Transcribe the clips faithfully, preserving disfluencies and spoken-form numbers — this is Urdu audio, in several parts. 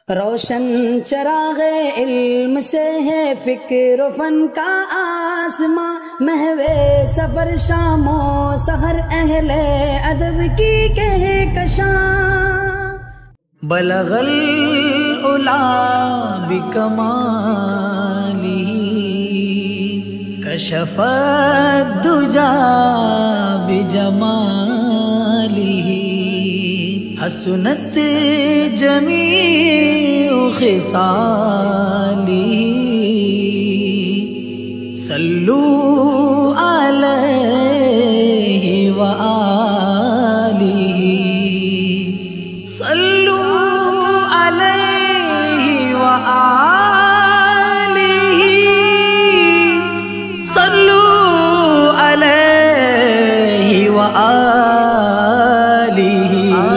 روشن چراغ علم سے ہے فکر و فن کا آسماں، محو سفر شام و سحر اہل ادب کی کہکشاں۔ بلغ العلا بکمالہ کشف الدجا بجمالہ، حسنت جمیع خصالہ، صلو علیہ وآلہ، صلو علیہ وآلہ، صلو علیہ وآلہ۔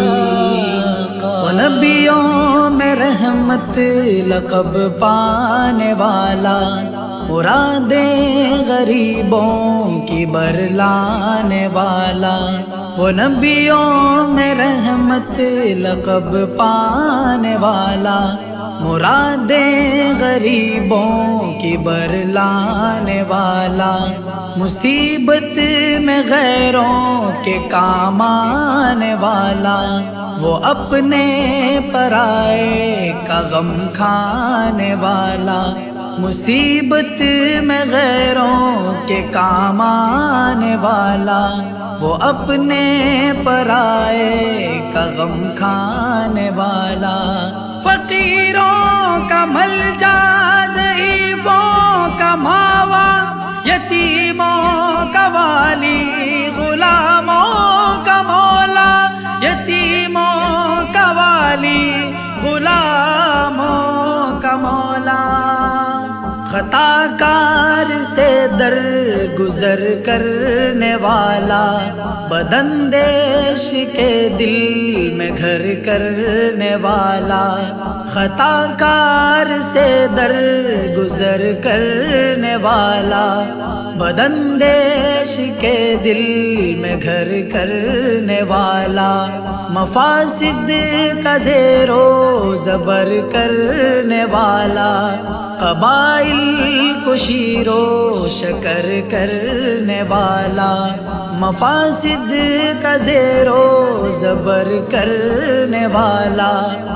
نبیوں میں رحمت لقب پانے والا، مرادیں غریبوں کی برلانے والا، وہ نبیوں میں رحمت لقب پانے والا، مرادیں غریبوں کی برلانے والا، مصیبت میں غیروں کے کام آنے والا، وہ اپنے پرائے کا غم کھانے والا، مصیبت میں غیروں کے کام آنے والا، وہ اپنے پرائے کا غم کھانے والا، فقیروں کا ملجا، ضعیفوں کا ماوا، یتیموں کا والی، غلاموں کا مولا، یتیموں کا والی، غلاموں کا مولا، خطا کار سے در گزر کرنے والا، بداندیش کے دل میں گھر کرنے والا، خطا کار سے در گزر کرنے والا، بداندیش کے دل میں گھر کرنے والا، مفاسد کا زیر و زبر کرنے والا، قبائل کو شیر و شکر کرنے والا، مفاسد کا زیر و زبر کرنے والا،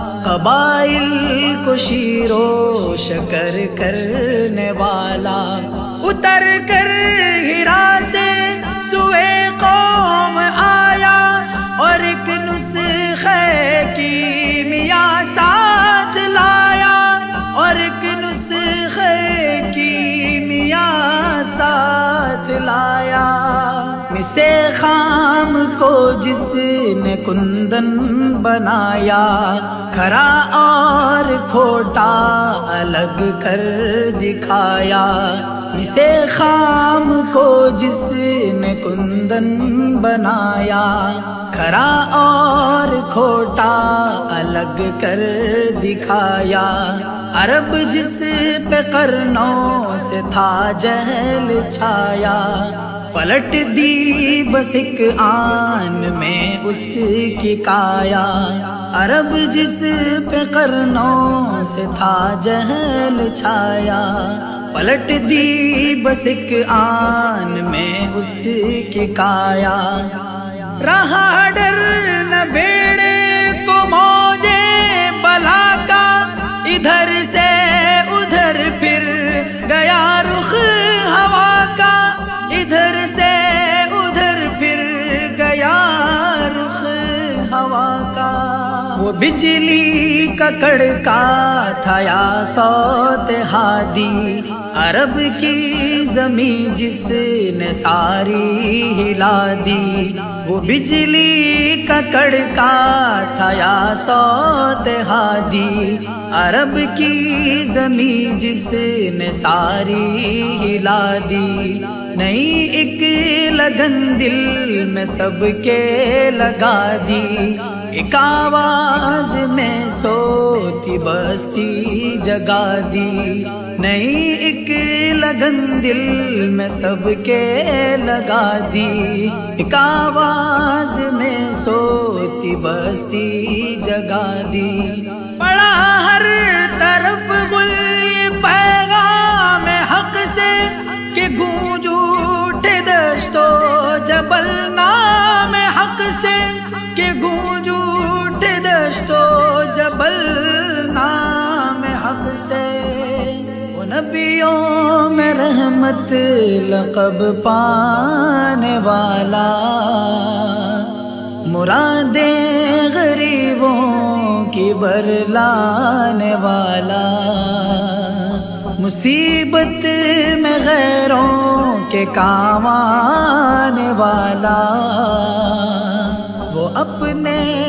قبائل کو شیر و شکر کرنے والا، اتر کر ہرا سے سوئے قوم آیا، اور ایک نسخے کی میاں ساتھ لایا، اور ایک نسخے کی میاں ساتھ لایا، مسے خام کو جس نے کندن بنایا، کھرا اور کھوٹا الگ کر دکھایا، مسے خام کو جس نے کندن بنایا، کھرا اور کھوٹا الگ کر دکھایا، عرب جس پہ قرنوں سے تھا جہل چھایا، پلٹ دی بس ایک آن میں اس کی کایا، عرب جس پہ قرنوں سے تھا جہل چھایا، پلٹ دی بس ایک آن میں اس کی کایا، رہا ڈر نہ بیڑے کو موجے بلا کا، ادھر سے ادھر پھر گیا رخ ہوا کا، ادھر سے ادھر پھر گیا رخ ہوا کا، وہ بجلی کا کڑکا تھا یا صوت ہادی، عرب کی زمین جس نے ساری ہلا دی، وہ بجلی کا کڑکا تھا یا صوت ہادی، عرب کی زمین جس نے ساری ہلا دی، نئی ایک لگن دل میں سب کے لگا دی، ایک آواز میں سوتی بستی جگا دی، نئی ایک لگن دل میں سب کے لگا دی، ایک آواز میں سوتی بستی جگا دی، پڑا ہر نبیوں میں رحمت لقب پانے والا، مرادیں غریبوں کی برلانے والا، مصیبت میں غیروں کے کام آنے والا، وہ اپنے